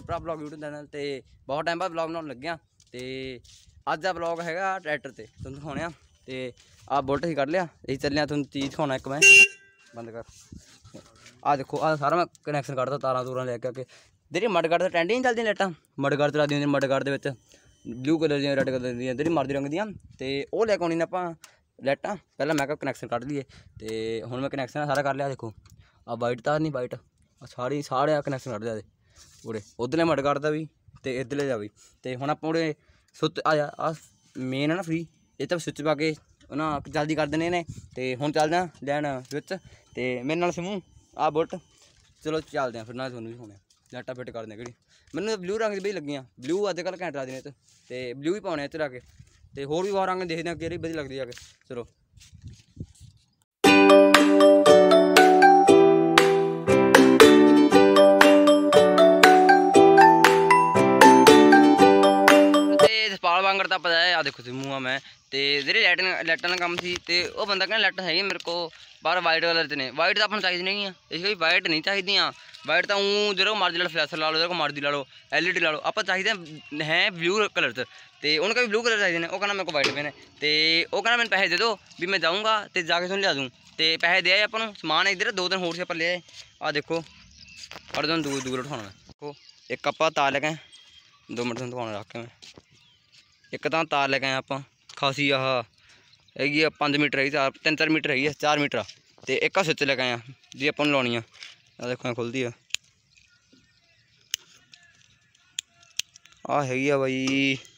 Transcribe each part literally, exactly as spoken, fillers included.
भरा blog YouTube channel ते बहुत टाइम बाद ब्लॉग बनाउण लग्या ते अज दा ब्लॉग हैगा ट्रैक्टर ते तुहानूं दिखाउने आ ते आ बुलट ही कढ लिया यही चलिया तुहानूं चीज़ दिखाउणा एक मैं बंद कर आ देखो आ सारा मैं कनैक्शन कढदा तारां तूरां लैके आके जेह्ड़ी मडगार्ड ते ट्रेंड ही नहीं चलदियां लाइटां मडगार्ड चला दियां मडगार्ड दे विच ब्लू कलर दियां रैड कलर दियां जेह्ड़ी मर्जी रंग दियां ते ओह् लैके आउणी ने आपां लाइटां पहलां मैं कनैक्शन कढ लईए ते हुण मैं कनैक्शन सारा कर लिया देखो आ वाइट तार नहीं वाइट सारी सारे कनैक्शन कढ लिया उरे उधरले मडगार्ड दा भी ते इधरले दा भी ते हुण आपां उरे सुच आया आ मेन है ना फ्री ये तो स्विच पा के ना जल्दी कर देने ने ते हुण चलदे आं लैन स्विच ते मेरे नाल सिमू आ बुलट चलो चलदे आं फिर ना तुहानूं भी होने लाइटां फिट कर दें घड़ी मैनूं ब्लू रंग दी बड़ी लगियां ब्लू अजकल घैंट लगदे ने ते ब्लू भी पाने इत्थे आके ते होर भी बहुत रंग देखदे आं केह्ड़ी बधिया लगदी आके चलो पाल वांगर तो पता है आ देखो सिमू आ मैं तो जी लाइट लाइटा का काम थी तो वह बंदा कहना लाइट है मेरे को बाहर वाइट कलर च ने वाइट तो अपन चाहिए नहीं है इस वाइट नहीं चाहिए वाइट तो ऊँ जो मर्जी लो फ्लैशर ला लो जो मर्जी ला लो एल ई डी ला लो आप चाहिए हैं ब्लू कलर च तो उनका भी ब्लू कलर चाहिए ने वो कहना मेरे को वाइट पेन है तो वो कहना मैंने पैसे दे दो भी मैं जाऊँगा तो जाके सुन लिया दूँ तो पैसे दे आए अपन समान इधर दो दिन होर से अपन ले आए आ देखो और तुम दूर दूर उठाना देखो एक आप तार लेके दो मिनट तुम दुकान रख के मैं एक तो तार लेके आए आप खासी आह है पाँच मीटर है चार तीन चार मीटर है चार मीटर तो एक स्विच लेके आए जी अपन लानी आ देखो खुलती है आ हैगी आ बई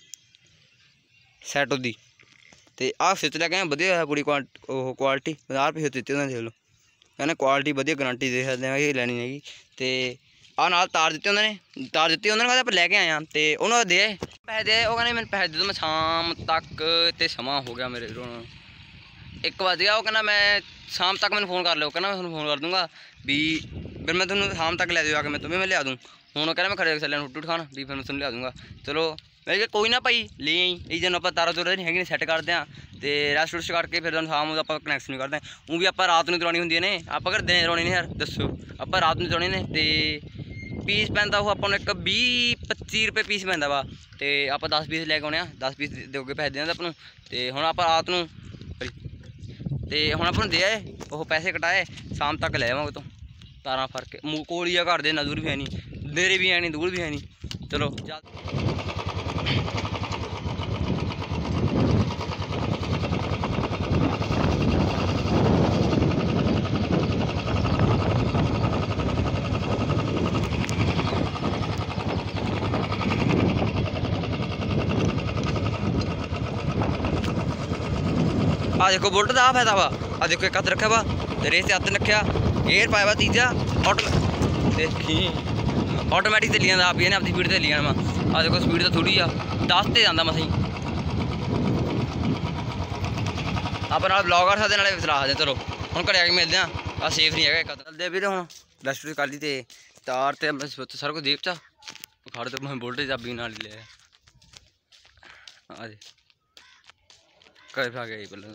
सैट दी तो आ स्विच लेके आए वधिया पूरी क्वालिटी पंजाह रुपये दिते उन्होंने देख लो कहने क्वालिटी वधिया गारंटी दे सकते हैं लैनी हैगी तो आ नाल तार दिते उन्होंने तार दी उन्होंने आप लैके आए तो उन्होंने दे पैसे दे वो कहने मैंने पैसे दे दो मैं शाम तक तो समा हो गया मेरे एक बज गया वो कहना मैं शाम तक मैंने फ़ोन कर लो कहना मैं तुम्हें फ़ोन कर दूँगा भी फिर मैं तुम्हें शाम तक ले दूँ आके मैं तुम्हें मैं लिया दूँ हूँ कहना मैं खड़े चलिया रोटी खान भी फिर मैं तुम लिया दूँगा चलो मैं कहा कोई ना भाई ले आई ये जन आप तारा तुरा नहीं है सैट करते हैं तो रैस्ट रुस्ट करके फिर शाम आप कनैक्शन नहीं करते हूँ भी आप रात में चलानी होंगी ने आप अगर दिन चलानी नहीं यार दसो आप रात में चलानी ने तो पीस पैंता वो अपन एक भी पच्ची रुपये पीस पैंता वा तो आप दस पीस लैके आने दस पीस दोगे पैसे देने अपन तो हूँ आप रात को तो हूँ अपन दे आए वो पैसे कटाए शाम तक ले आवांगे तो तारा फर्क कोल ही घर दे ना दूर भी है नहीं नेरे भी है नहीं दूर भी है नहीं चलो आ देखो बुलट का फायदा वा आ देखो एक हथ रखा वा रेस से हथ रखा गेयर पाया वा तीजा ऑटो देखी ऑटोमैटिक चली जाता आप अपनी स्पीड से चली जाना वा आ देखो स्पीड तो थोड़ी आ दस से जाता मसा ही आप ब्लॉग कर सकते नाले चला सकते चलो हम घरे आके मिलते हैं आ सेफ नहीं है चलते भी हम रेस्ट कर ली तो तार तो सारा कुछ देव चा खड़ तो मैं बुलट चाबी ना ले आ घर आ गया पहले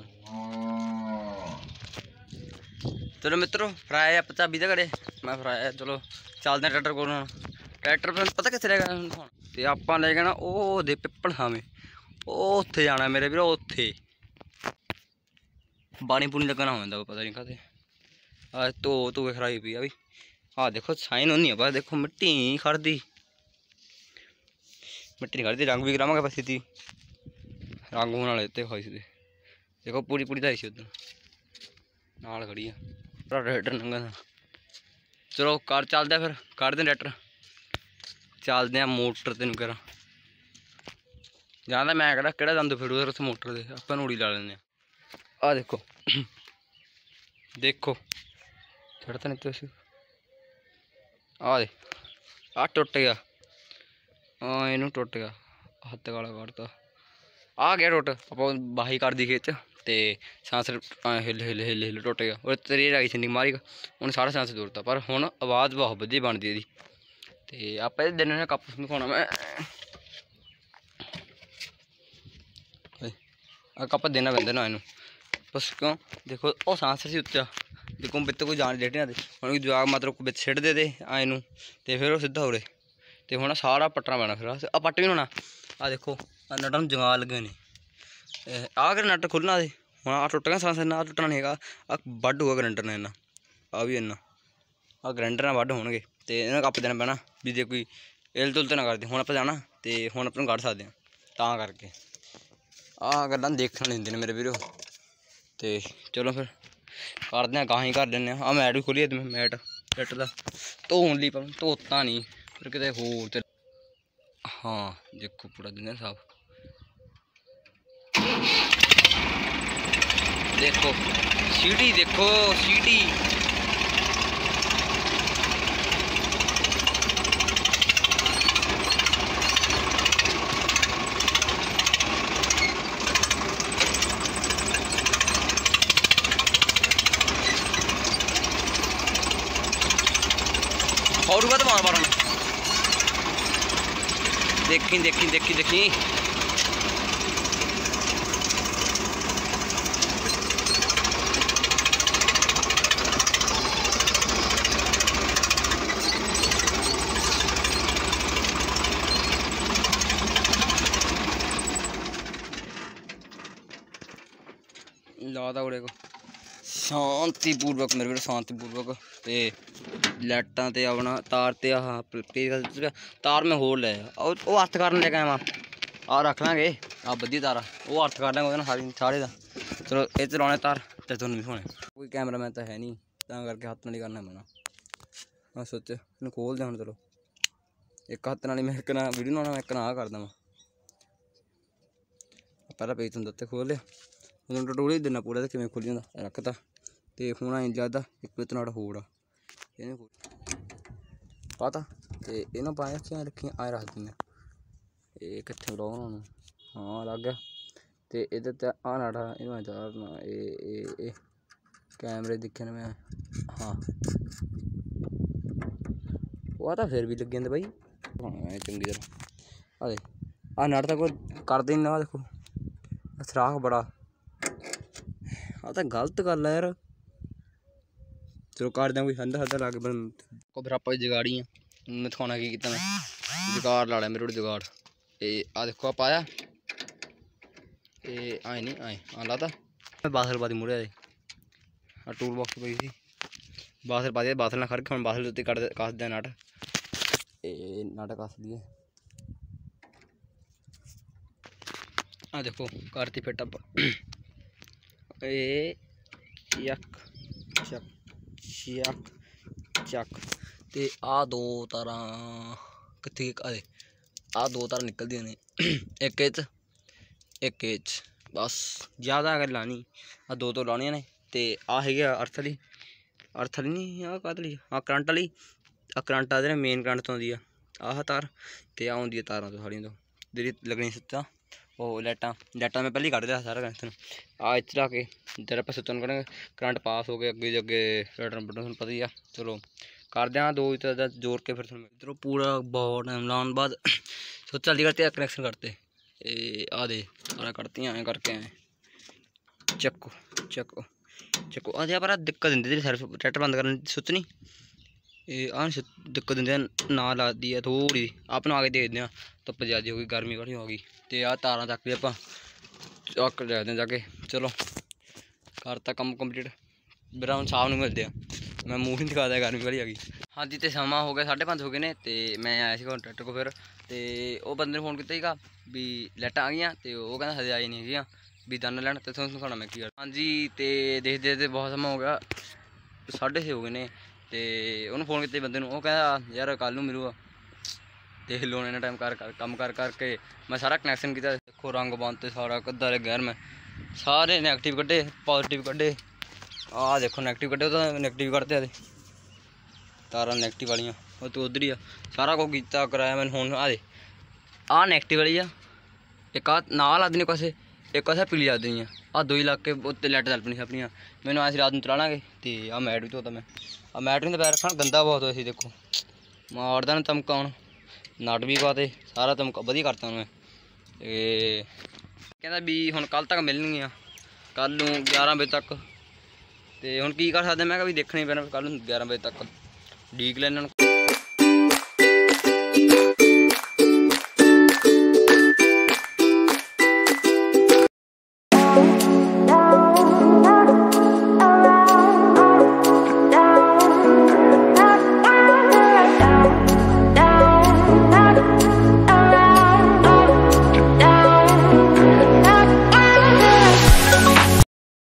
चलो मित्रों फराया आप चाबी तो घरे मैं फराया चलो चलते ट्रैक्टर को ट्रैक्टर पता कितने रहेगा तो आप ले गए ना वो दे पिपल खावे उत्थे जाना मेरे भी उत्थे पानी पूनी लगना हो पता नहीं कहते आ धो धो खराई पी भी हाँ देखो साइन होनी है बस देखो मिट्टी खड़ती मिट्टी नहीं खड़ती रंग भी करावे बस सीधी रंग होने वाले इतने खाई सीधे देखो पूरी पूरी धाई सी उधर नाल खड़ी है ट्रैक्टर नंगा चलो कर चलते फिर कर दें ट्रैक्टर चलते हैं मोटर तेन करा जाना मैं कहना कि दंद फिरू उस मोटर से आप नूड़ी ला लें आ देखो देखो चढ़ता नहीं तो आ दे आ टुट गया हाँ इनू टुट गया हत्थ काला काटता आ गया टुट आप बाही कर दी खेत तो सांस हिल हिल हिल हिल टुट गया और तरेर आई सी मारी उन्हें सारा सांस दूरता पर हुण आवाज़ बहुत वधिया बनती है तो आप दिन ने कप दिखाना मैं कप देना पैंदा ना इनू बस क्यों देखो वो सांस सी उत्चा देखो बित कोई जान डेटे ना हम जवाब मतलब बिच छिड़ दे दे आए नू तो फिर वो सीधा उरे तो हुण सारा पट्टना पैना फिर आ पट्ट भी होना। आ देखो आ नटां नूं जंगाल लगे ने आ कर नट खुलना दे हुण आ टुट गया सारा सिर आ टुटना नहीं हैगा आ वड्ड होगा ग्राइंडर ने इन्ना आ भी इन्ना आ ग्राइंडर नाल वड्ड होणगे ते इन्हां कप देना पैना भी जे कोई इल तुल ते ना करदे। हुण आपां जाना ते हुण आपां कड्ढ सकदे आं तां करके आ गल्लां देखण नहीं दिंदे ने मेरे वीरो। ते चलो फिर करदे आं गां ही कर लैन्ने आं। मैट भी खोलिए मैट ट्रैक्टर दा धोन लई पर धोता नहीं फिर किते होर ते हाँ देखो पूरा दिन साफ देखो सीटी देखो सीटी और बात मार मार देखी देखी देखी देखी लादा उड़े को शांतिपूर्वक मेरे शांतिपूर्वक ते लाइटां ते अपना तार ते आह तार में होल है और वो अर्थ करन लेके आया आ रख लांगे आ बद्धी तारा वो अर्थ कर लेंगे ओहदे सारी सारे दा। चलो ये च लाने तार ते तुहानूं भी होने कोई कैमरा मैन तो है नहीं तां करके हत्थ नाल ही करना पैना। मैं सोचे इन्हूं खोल दे हुण चलो एक हत्थ नाल मैं इक ना वीडियो बनाना मैं इक ना आ करदा मैं पहला पेज तुहानूं दत्ते खोल लिया उन्होंने टटोली देना पूरा तो किमें खुल जाता रखता तो हूँ आई ज्यादा एक पित नाड़ होड़ आ पता तो इन्होंने पाया क्या रखी आए रख दें ये कितने ब्लॉग बनाने हाँ लग गया तो इधर आ नाड़ा इन्होंने चारना ये कैमरे दिखे मैं हाँ वो तो फिर भी लग जाते बई चंगी तरह अरे आ नाड़ तक कर दें ना देखो सराख बड़ा आ तो गलत गल है यार। चलो कर दें कोई हंदा हंदा ला के बन को फिर आप जगाड़ी मैं दिखाना की कितना मैं जुगाड़ ला लिया मेरे को जुगाड़ ये आ देखो आप आया ये आए नहीं आए आ लाता मैं बासल पा दी मुड़े आ टूल बॉक्स पई थी बासल पा दिया बासल ना खड़के हम बासल उत्ते कट कस दिया नट ये नट कस दिए आ देखो करती फिट आप ए यक चक चक चक ते आ दो तारा कितने आ आ दो तारा निकलदी ने एक इच एक इच बस ज़्यादा अगर लानी आ दो तो लानियां ने ते आ है अर्थ वाली अर्थ वाली नहीं आ काहदी आ करंट वाली आ करंट आदे मेन करंट तो आउंदी आ आह तार ते आ आउंदी तारां तो सारियां तो जेह्ड़ी लगनी सुच्चा वो लाइटां लाइटां मैं पहले कट दिया सारा कनेक्शन आ इच ला के इधर आप सुचन करेंगे करंट पास हो गया अगे अगे बटन बटन पता ही आ। चलो कर दें दो इधर जोड़ के फिर इधरों पूरा बहुत टाइम लाने बाद सोच जल्दी करते कनेक्शन करते ये आ दे सारा करती आए करके आए चक्को चक्को चक्को आदि पर दिक्कत दिंदी सर्फ ट्रैक्टर बंद करने सुच नहीं ये आ दिक्कत दिंदे ना ला दी है थोड़ी अपना आगे देखते हैं धुप्प ज्यादा होगी गर्मी घटी होगी तो आ तारा तक भी आप चक लेते जाके। चलो करता कम कंप्लीट मेरा हम शाम को मिलते हैं मैं मूँह ही दिखा दिया गर्मी वाली आ गई। हाँ जी तो समा हो गया साढ़े पाँच हो गए ने तो मैं आया सी ट्रैक्टर को फिर तो वो बंदे ने फोन किया सीगा भी लाइटां आ गई तो वो कहना हजे आई नहीं गई भी दन लैन तो तुहानूं दिखाना मैं की। हाँ जी तो देखते देखते बहुत समा हो गया साढ़े छे हो गए ने तो उन्होंने फोन किया बंदे वो कहता यार कल नूं मिलूगा देख लो इन्ना टाइम कर कम कर करके मैं सारा कनैक्शन किया देखो रंग बंद सारा कद्दा गैर मैं सारे नैगेटिव कड्ढे पॉजिटिव कड्ढे आ देखो नैगेटिव कड्ढे तो नैगेटिव कड्ढते आदे तारा नैगेटिव वालियां वो तो उधर ही आ सारा कुछ कीता कराया मैंने हुण आ दे आ नैगेटिव वाली आ एक आ नाल ला देनी कुछ एक असें पीली ला देनी आ दो ही ला के उत्ते लाइट चल पनी अपनी मैंने आया रात में चला लाँगे तो आ मैट भी धोता मैं आ मैट नहीं पैर रखना गंदा बहुत होया सी देखो मारदा ना चमका हुण नट भी पाते सारा चमका वधिया करता मैं कहता भी हुण कल तक मिलणगियां कल नूं ग्यारह बजे तक तो हुण की कर सकते मैं कहा भी देखना ही पैना कल नूं ग्यारह बजे तक ਡੀਕ ਲੈਣ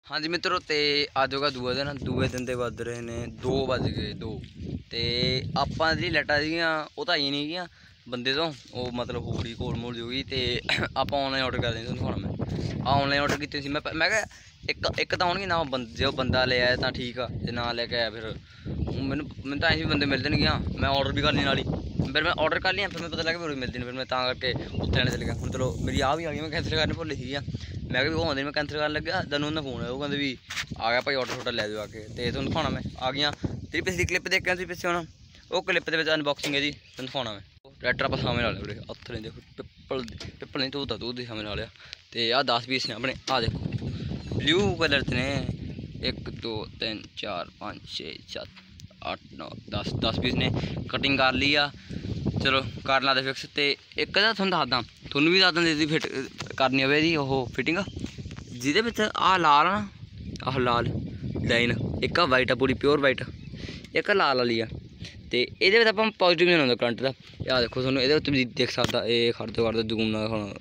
हाँ जी मित्रों, तो अज होगा दूआ दिन। दूए दिन के बज रहे ने दो बज गए दो। तो आपां जी लाइटां सीगियां वो तो आई नहीं गईयां बंदे तो, वो मतलब हो गई घोल मोल होगी। तो आप ऑनलाइन ऑर्डर कर देंगे तुहानूं मैं आ ऑनलाइन ऑर्डर की सी। मैं मैं क्या एक एक तो आउणगे ना बंद, जो बंदा ले आया तो ठीक आ, जो ना लैके आया फिर मैनूं मैनूं तो ऐसे भी बंदे मिलते नहीं। मैं ऑर्डर भी कर ली नाल ही, फिर मैं ऑर्डर कर लिया, फिर मैं पता लगा फिर मिलती नहीं, फिर मैं करके उत्थे लेने चले गया। हुण चलो मेरी आ भी आ गई, मैं कैंसल करने भुल सी। मैं भी वो आते मैं कैंसल कर लग्या, तैनूं उन्हें फोन है वो कहते भी आ गया भाई ऑर्डर शॉर्डर लै जाओ आके। तो तुहानूं दिखाउणा मैं आ गई तेरी पिछली क्लिप देख तुसीं पिछे होना, वो क्लिप के अनबॉक्सिंग है जी तुहानूं दिखाउणा मैं। ट्रैक्टर आप सामने ला लिया उरे हत्थ नहीं देखो, पिपल पिपल नहीं धोता दूध के सामने ला लिया। तो आ दस पीस ने अपने, आ देखो ब्लू कलर के ने, एक दो तीन चार पाँच छे सत्त अठ नौ दस दस पीस ने कटिंग कर ली आ। चलो कर ला दे फिक्स। तो एक तो तुहानूं दसदा तुहानूं भी दसदा जी फिट करनी होवे जी ओह फिटिंग, जिहदे विच आ लाल ना, आह लाल लाइन, एक आ वाइट आ पूरी प्योर वाइट, एक लाल वाली आ। तो ये आप पॉजिटिव नहीं होता करंट का। आ देखो तुहानूं ये देख सकता, ये खड़ दो कर दो जूम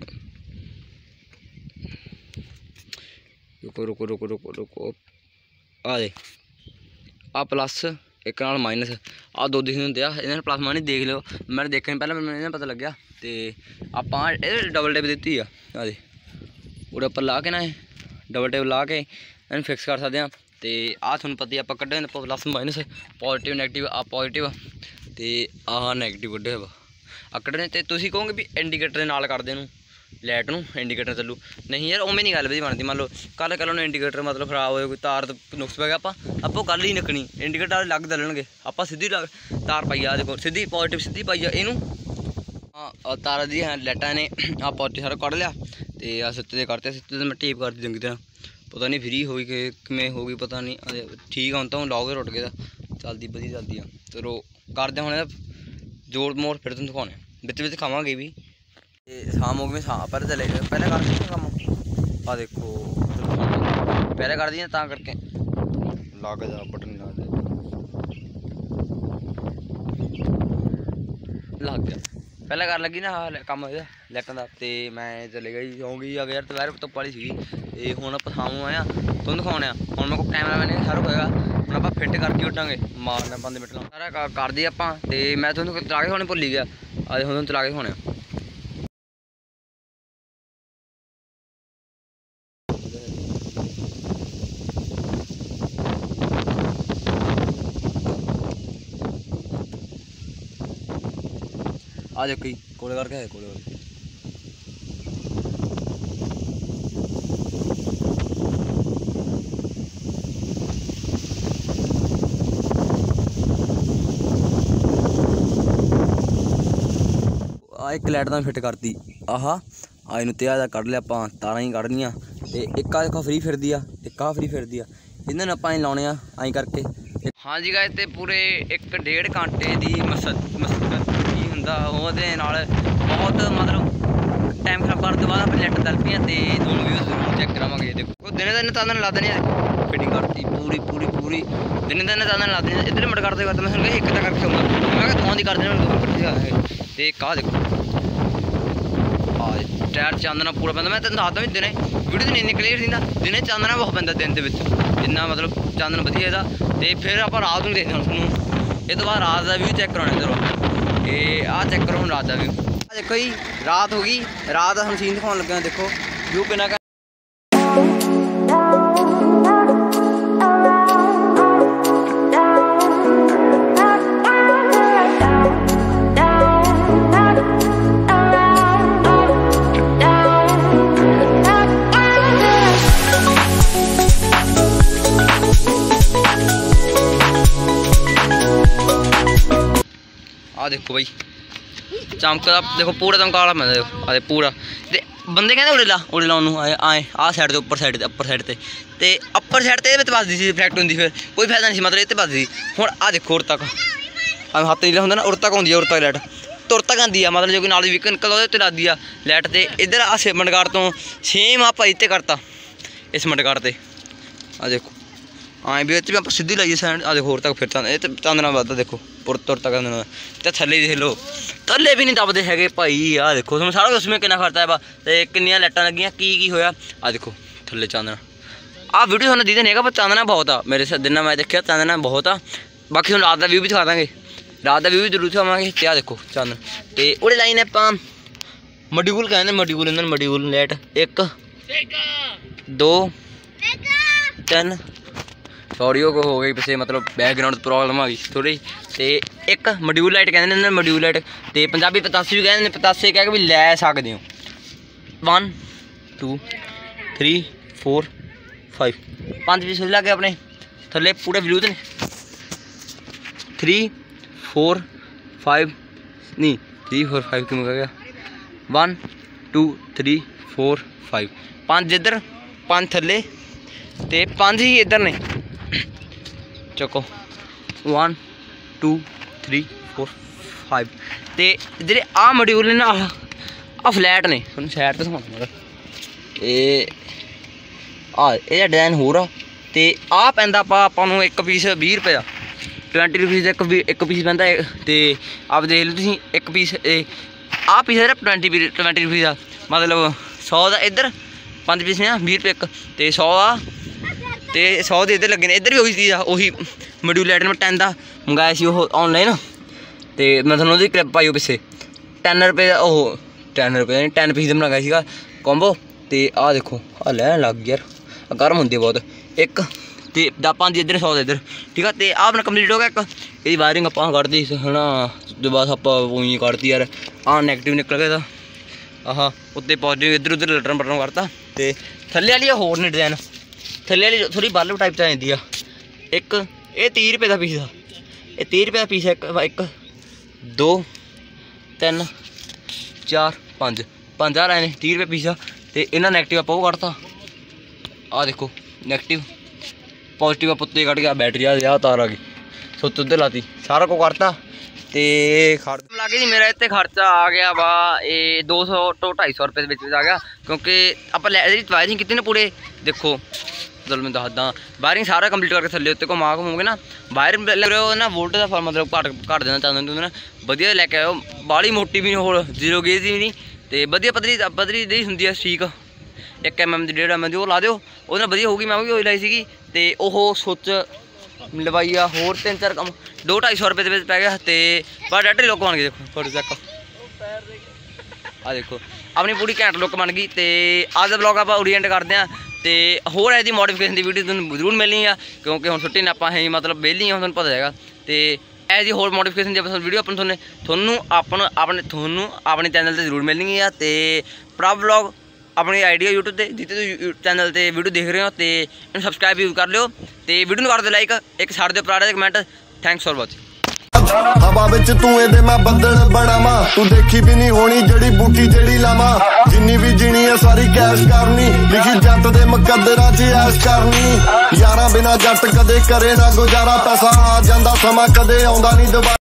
रुको रुको रुको रुको रुको आ दे आ प्लस एक नाल माइनस आ दो दिखने होंगे। इन्हें प्लस माइनस देख लो, मैंने देखने पहले मैंने पता लग्या। तो आप डबल टेप दी आ दे उड़े उपर ला के ना डबल टेप ला के इन्हें फिक्स कर सकते हैं। तो आ थोड़ा पता आप कड्ढे प्लस माइनस पॉजिटिव नैगेटिव आ पॉजिटिव तो आह नैगेटिव कड्ढे आ कड्ढने। तो तुसीं कहोगे भी इंडीकेटर के नाल कर देनूं लाइट नूं इंडीकेटर चलू नहीं यार, उवें नहीं गल भी बनती। मान लो कल कल उन्हें इंडीकेटर मतलब खराब हो कोई तार नुक्स पै गया, आप आपो गल ही नक्कनी इंडीकेटर अलग दलणगे। आप सीधी तार पाई आ देखो सीधी पॉजिटिव सीधी पाई आ इनू हाँ तार दी लाइटां ने आ पॉजिटिव सारा कढ़ लिया। तो आ सित्ते दे करते सित्ते तो मैं टेप कर दी चंगी तरह, पता नहीं फ्री हो गई किमें हो गई पता नहीं। ठीक है तो लॉग रुट गया चलती वधिया चलती है। चलो करते हुणे जोड़ मोड़ फिर तुम दिखाने बिच बिच खावांगे भी। शाम हो गई शाम पहले चले गए पहले कर दी कम आ देखो पहले कर दी ता करके लग जा बटन लग गया पहले कर लगी ना कम लाइटां का। तो मैं चले गई होंगी आ गया यार दोपहर धुप्प वाली सी। तो हुण आप शामों आया तुम दिखाने हुण मेरे को कैमरा मैन सारा होएगा, हुण आप फिट करके उठांगे मारना पंज मिनट ला सारा कर दी आपां। तो मैं तुहानूं चला के होने भुल ही गया, अज हुण चला के होने आ देखो ही कोले करके है कोले करके आ एक लाइट फिट करती आह आ इन त्यार कढ़ लिया आप तारा ही कढ़निया। तो एक आ देखो फ्री फिरदी आ एक आ फ्री फिरदी आ इन्हें आप लाने आई करके। हाँ जी गाइस ते पूरे एक डेढ़ घंटे की मसद मसद ही हुंदा ओहदे नाल बहुत मतलब टाइम खराब करने बाद अपनी लाइट दल पी। तो दोनों व्यूज जरूर चेक करावे। देखो दिन दिन चादन ला देनी फिटिंग करती पूरी पूरी पूरी दिन दिन चादन ला देनी। इधर मिनट करते मैं सुन एक करके आऊँगा मैं दोनों की कर देना। तो कहा देखो टायर चांदना पूरा पैंदा। मैं तेन दसदा भी दिन वीडियो तो इन्नी क्लीयर थी दिन चांदना बहुत पैंदा दिन के जिन्ना मतलब चांदन वधिया ਇਹਦਾ। तो फिर आप रात में देखते थोनों ये तो बाद रात का व्यू चेक कराने। चलो ये आ चेक करो हम रात का व्यू। देखो जी रात हो गई, रात हम सीन दिखाने लगे देखो व्यू कितना आ देखो भाई चमकदा देखो पूरा चमकाला मैं देखो आ पूरा। तो बंदे कहते उड़े ला उड़े ला उन्होंने आए आए आ साइड से उपर साइड अपर साइड से ते अपर साइड से बसदी सी रिफ्लैक्ट होंगी फिर कोई फायदा नहीं मतलब ये बसदी। हुण आ देखो उर तक हत्थ नीला होंगे ना उर तक आँदी है उर तक लाइट तुर तक आँदी है मतलब जो कि नाल वीक निकलदा ओहदे ते लगदी आ लाइट। तो इधर आ सिमंडगाड़ तो सेम आप इत्ते करता इस मंडगाड़ से आ देखो आए भी भी आप सीधी लाइए सैंड आ देखो होर तक फिर चांदना बदता देखो पुर तुर तक चांदना तो थले देख लो थले भी नहीं दबदे है भाई। आ देखो तुम सारा उसमें कितना खर्चा है बा तो किन्नियां लाइटां लगियां की की होया आ देखो थले चांदना आ वीडियो थानू दी नहीं, पर चांदना बहुत आ मेरे साथ दिन मैं देखा, चांदना बहुत आ। बाकी रात का व्यू भी दिखा देंगे, रात का व्यू भी जरूर दिखावे। क्या देखो चांदन तो वो लाइन आप मड्यूल कहते मड्यूल इन्होंने मड्यूल लाइट एक दो तीन सॉरी को हो गई पिछले मतलब बैकग्राउंड प्रॉब्लम आ गई थोड़ी। तो एक मड्यूल लाइट कहते हैं मड्यूल लाइट, तो पंजाबी पतासे भी कहते हैं, पतासे कह के भी लै सकते हो। One two three four five पाँच पीस लगे अपने थले पूरे व्यू तो नहीं। थ्री फोर फाइव नहीं थ्री फोर फाइव क्यों कह गया। One two three four five पाँच इधर पाँच थले ते पाँच ही इधर ने। चको one two three four five ते जेह्ड़े आ मड्यूल ने ना आ फ्लैट ने थोड़ा साइड तो सखाना ये आ ये डिजाइन होर आ ते आ पैंदा आपां नूं एक पीस बीस रुपये का ट्वेंटी रुपीज़ एक एक पीस पैंदा ते आप देख लो तुसीं एक पीस आ पीस है ट्वेंटी ट्वेंटी रुपीज़ का मतलब सौ का इधर पाँच पीस ने बीस रुपये एक ते सौ आ ते सौ के इधर लगे ने। इधर भी वही चीज़ आ उही मड्यूल लाइट में टेन का मंगाया सी वो ऑनलाइन तो मैं थोड़ा उसकी क्लिप पाई पिछे टेन रुपये का ओह टेन रुपये टेन पीस मंगाया सीगा कॉम्बो। तो आ देखो आ लैन लग यार गर्म होंगे बहुत एक तो पाँच इधर सौ इधर ठीक है। तो आ अपना कंप्लीट हो गया एक ये वायरिंग आप कढ़ दी है ना जो बस आप उई कढ़ती यार आ नैगेटिव निकल गया था आह उत्ते पॉजिटिव इधर उधर लटन पटन करता। तो थले वाली होर ने डिजाइन थले वाली थोड़ी बल्ब टाइप आ जाती है। एक ये तीह रुपये का पीस था ये तीह रुपये का पीस है एक एक दो तीन चार पाँच पाँच हज़ार आए तीह रुपये पीस आ। तो इन्हें नैगेटिव आप वो कढ़ता आ देखो नैगेटिव पॉजिटिव आप उत्ते कढ़ गया बैटरी आ तार आ गई सुत उधर लाती सारा को करता। तो खर्च लगे जी मेरा इतने खर्चा आ गया वा ये दो सौ तो ढाई सौ रुपये आ गया क्योंकि आप वायरिंग की ना पूरे देखो चलो मैं दसदा वायरिंग सारा कंप्लीट करके थले उत्ते घुमा घूमोगे ना वायरिंग ना वोल्ट का मतलब घट घट देना चाहते तुम ना वधिया लैके आओ बाली मोटी भी नहीं हो जीरो गेज भी नहीं तो वधिया पतली पतली दी होंगी है ठीक एक एम एम की डेढ़ एम एम की वो ला दो वो वधिया होगी। मैं भी लाई सी तो वह सुच लवाई आ होर तीन चार कम दो ढाई सौ रुपये पै गया। तो पर डैडी लुक बन गई देखो फोटो चेक आ देखो अपनी पूरी घैंट लुक बन गई। तो अज का ब्लॉग आप ओरिएंट करते हैं तो होर ऐसी मॉडिफिकेशन की वीडियो तुहानूं जरूर मिलनी है क्योंकि हम छुट्टी ने आप मतलब बेहली हम तुहानूं पता है। तो ऐसी होर मॉडिफिकेशन की वीडियो अपन थोने थोनू अपन अपने थोनू अपने चैनल से जरूर मिलनी है। तो प्रभ ब्लॉग अपनी आईडी है यूट्यूब पर जितने तुम चैनल पर वीडियो देख रहे हो तो इन्हें सबसक्राइब भी कर लियो तो वीडियो कर दो लाइक एक साढ़े दो प्राड़ा कमेंट थैंक्स फॉर वॉचिंग। हवा विच तू एदे मैं बदल बनावा तू देखी भी नहीं होनी जड़ी बूटी जड़ी लावा जिन्नी भी जीनी है सारी कैश करनी लिखी जट दे मुकद्दरां च ऐश करनी यारा बिना जट कदे करे ना गुजारा पैसा आ जांदा समा कदे आउंदा नहीं दोबारा।